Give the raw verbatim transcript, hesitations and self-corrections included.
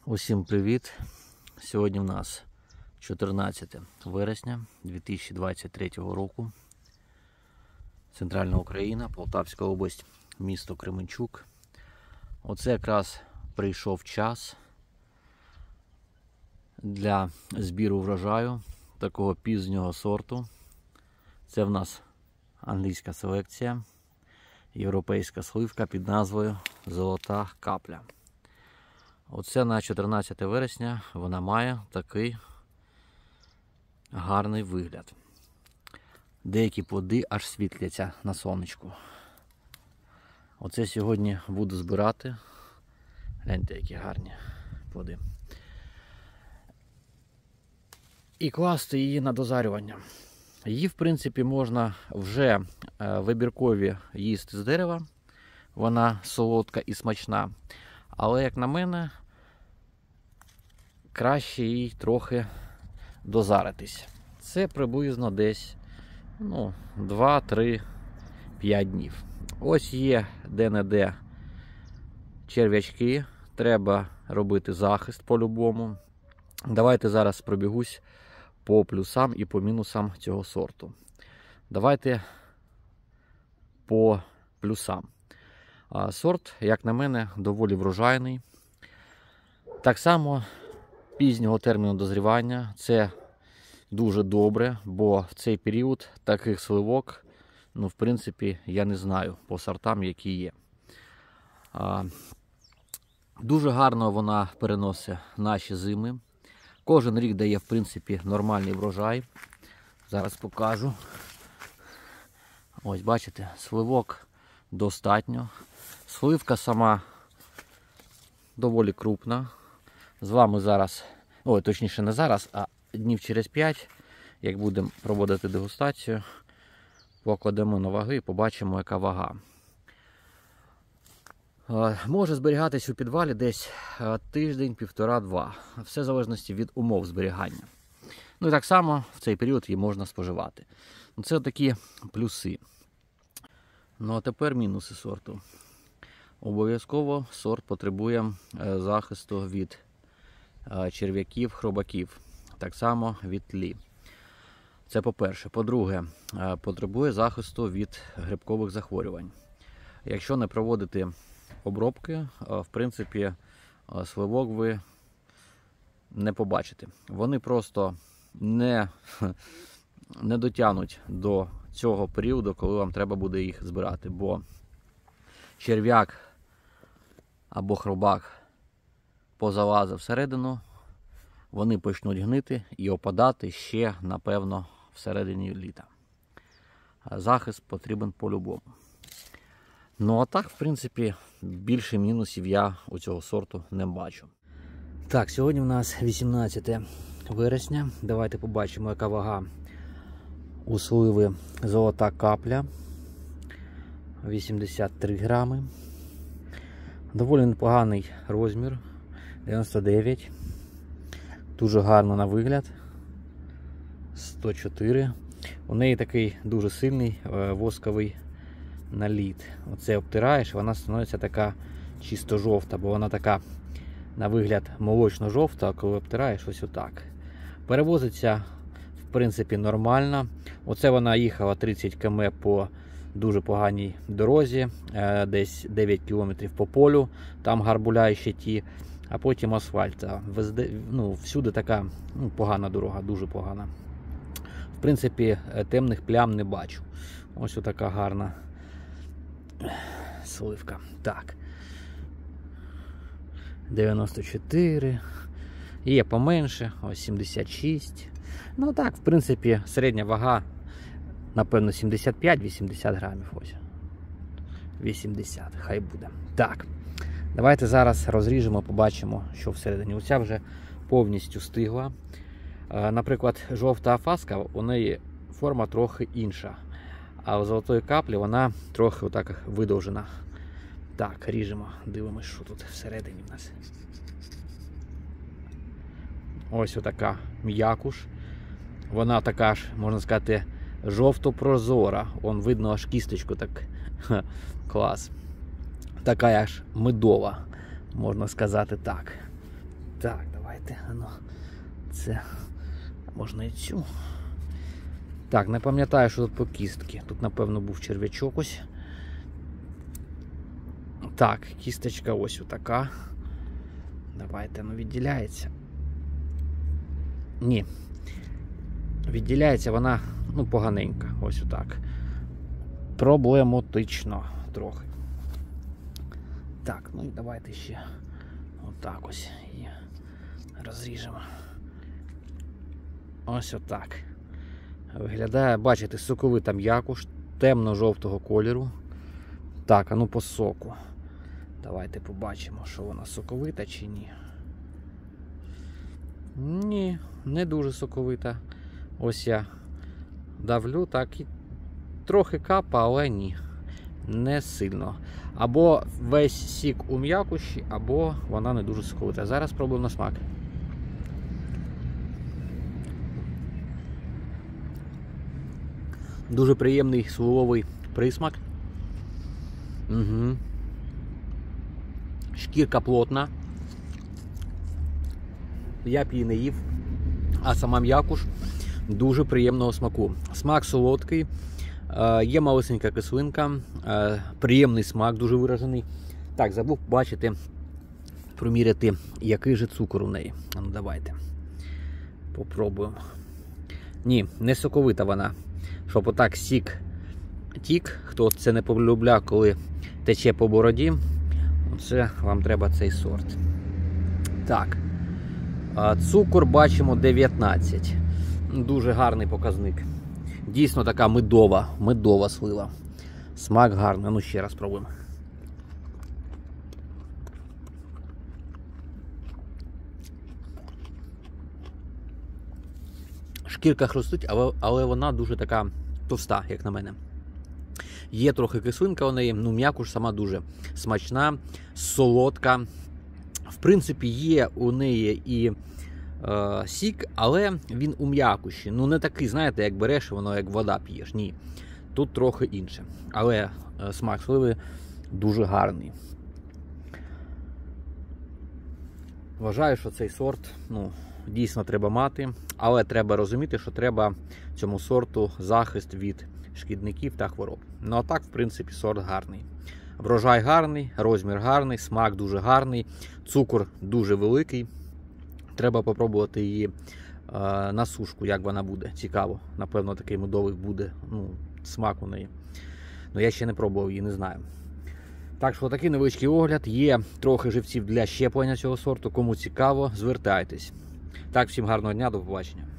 Усім привіт! Сьогодні в нас чотирнадцяте вересня дві тисячі двадцять третього року. Центральна Україна, Полтавська область, місто Кременчук. Оце якраз прийшов час для збіру врожаю такого пізнього сорту. Це в нас англійська селекція, європейська сливка під назвою Золота капля. Оце на чотирнадцяте вересня вона має такий гарний вигляд. Деякі плоди аж світляться на сонечку. Оце сьогодні буду збирати. Гляньте, які гарні плоди. І класти її на дозарювання. Її, в принципі, можна вже вибіркові їсти з дерева. Вона солодка і смачна. Але, як на мене, краще їй трохи дозаритись. Це приблизно десь ну, два, три, п'ять днів. Ось є де-не-де черв'ячки. Треба робити захист по-любому. Давайте зараз пробігусь по плюсам і по мінусам цього сорту. Давайте по плюсам. Сорт, як на мене, доволі врожайний. Так само пізнього терміну дозрівання. Це дуже добре, бо в цей період таких сливок, ну, в принципі, я не знаю по сортам, які є. Дуже гарно вона переносить наші зими. Кожен рік дає, в принципі, нормальний врожай. Зараз покажу. Ось, бачите, сливок достатньо. Сливка сама доволі крупна. З вами зараз, ой, точніше не зараз, а днів через п'ять, як будемо проводити дегустацію, покладемо на ваги і побачимо, яка вага. Може зберігатись у підвалі десь тиждень, півтора-два. Все в залежності від умов зберігання. Ну і так само в цей період її можна споживати. Це такі плюси. Ну а тепер мінуси сорту. Обов'язково сорт потребує захисту від черв'яків, хробаків. Так само від тлі. Це по-перше. По-друге, потребує захисту від грибкових захворювань. Якщо не проводити обробки, в принципі, сливок ви не побачите. Вони просто не, не дотягнуть до цього періоду, коли вам треба буде їх збирати. Бо черв'як або хробак позалазив всередину, вони почнуть гнити і опадати ще, напевно, всередині літа. Захист потрібен по-любому. Ну а так, в принципі, більше мінусів я у цього сорту не бачу. Так, сьогодні у нас вісімнадцяте вересня. Давайте побачимо, яка вага у сливи Золота капля. вісімдесят три грами. Доволі непоганий розмір. дев'яносто дев'ять. Дуже гарно на вигляд. сто чотири. У неї такий дуже сильний восковий наліт. Оце обтираєш, вона становиться така чисто жовта, бо вона така на вигляд молочно-жовта, а коли обтираєш, ось отак. Перевозиться, в принципі, нормально. Оце вона їхала тридцять кілометрів по дуже поганій дорозі, десь дев'ять кілометрів по полю, там гарбуля ще ті, а потім асфальт. Везде, ну, всюди така ну, погана дорога, дуже погана. В принципі, темних плям не бачу. Ось така гарна сливка. Так. дев'яносто чотири. Є поменше, ось сімдесят шість. Ну так, в принципі, середня вага, напевно, сімдесят п'ять - вісімдесят грамів. Ось. вісімдесят, хай буде. Так. Давайте зараз розріжемо, побачимо, що всередині. Оця вже повністю стигла. Наприклад, жовта афаска, у неї форма трохи інша. А у Золотої каплі вона трохи отак видовжена. Так, ріжемо, дивимось, що тут всередині в нас. Ось отака м'якуш. Вона така ж, можна сказати, жовто-прозора. Он видно аж кісточку, так. Ха, клас. Така аж медова, можна сказати так. Так, давайте, ну, це можна і цю. Так, не пам'ятаю, що тут по кістки. Тут, напевно, був черв'ячок ось. Так, кісточка ось отака. Давайте, ну, відділяється. Ні. Відділяється вона, ну, поганенька. Ось отак. Проблематично трохи. Так, ну і давайте ще отак ось її розріжемо. Ось отак. Виглядає, бачите, соковита м'якуш, темно-жовтого кольору. Так, а ну по соку. Давайте побачимо, що вона соковита чи ні. Ні, не дуже соковита. Ось я давлю, так і трохи капа, але ні. Не сильно. Або весь сік у м'якуші, або вона не дуже соковита. Зараз спробуємо на смак. Дуже приємний сливовий присмак. Угу. Шкірка плотна. Я б її не їв. А сама м'якуш дуже приємного смаку. Смак солодкий. Є малесенька кислинка, приємний смак, дуже виражений. Так, забув бачити, проміряти, який же цукор у неї. А ну давайте попробуємо. Ні, не соковита вона. Щоб отак сік тік, хто це не полюбляє, коли тече по бороді, це вам треба цей сорт. Так, цукор бачимо дев'ятнадцять. Дуже гарний показник. Дійсно така медова, медова слива. Смак гарний. Ну ще раз пробуємо. Шкірка хрустить, але, але вона дуже така товста, як на мене. Є трохи кислинка у неї, ну м'якуш сама дуже смачна, солодка. В принципі, є у неї і е, сік, але він у м'якуші. Ну не такий, знаєте, як береш, воно як вода п'єш. Ні. Тут трохи інше. Але е, смак сливи дуже гарний. Вважаю, що цей сорт, ну, дійсно треба мати, але треба розуміти, що треба цьому сорту захист від шкідників та хвороб. Ну а так, в принципі, сорт гарний. Врожай гарний, розмір гарний, смак дуже гарний, цукор дуже великий. Треба попробувати її е, на сушку, як вона буде. Цікаво. Напевно, такий медовий буде, ну, смак у неї. Ну, я ще не пробував її, не знаю. Так що такий невеличкий огляд. Є трохи живців для щеплення цього сорту. Кому цікаво, звертайтесь. Так, всім гарного дня, до побачення.